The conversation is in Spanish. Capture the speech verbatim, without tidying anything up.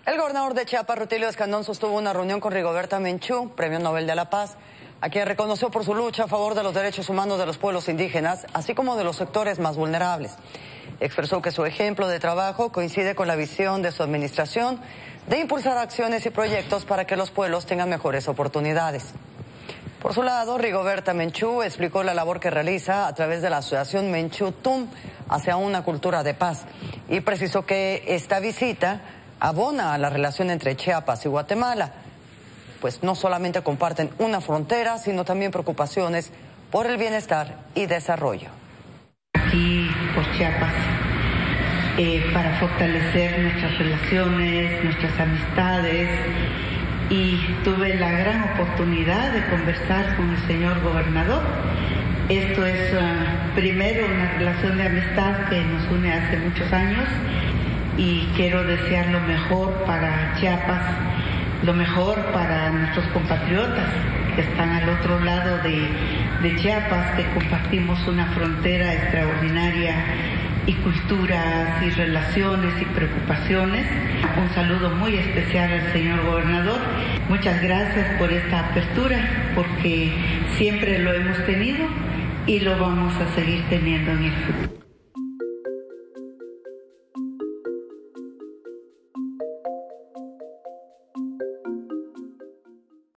El gobernador de Chiapas, Rutilio Escandón, sostuvo una reunión con Rigoberta Menchú, Premio Nobel de la Paz, a quien reconoció por su lucha a favor de los derechos humanos de los pueblos indígenas, así como de los sectores más vulnerables. Expresó que su ejemplo de trabajo coincide con la visión de su administración de impulsar acciones y proyectos para que los pueblos tengan mejores oportunidades. Por su lado, Rigoberta Menchú explicó la labor que realiza a través de la asociación Menchú Tum hacia una cultura de paz y precisó que esta visita abona a la relación entre Chiapas y Guatemala, pues no solamente comparten una frontera, sino también preocupaciones por el bienestar y desarrollo. Aquí por Chiapas, eh, para fortalecer nuestras relaciones, nuestras amistades, y tuve la gran oportunidad de conversar con el señor gobernador. Esto es uh, primero una relación de amistad que nos une hace muchos años y quiero desear lo mejor para Chiapas, lo mejor para nuestros compatriotas que están al otro lado de, de Chiapas, que compartimos una frontera extraordinaria y culturas y relaciones y preocupaciones. Un saludo muy especial al señor gobernador. Muchas gracias por esta apertura, porque siempre lo hemos tenido y lo vamos a seguir teniendo en el futuro.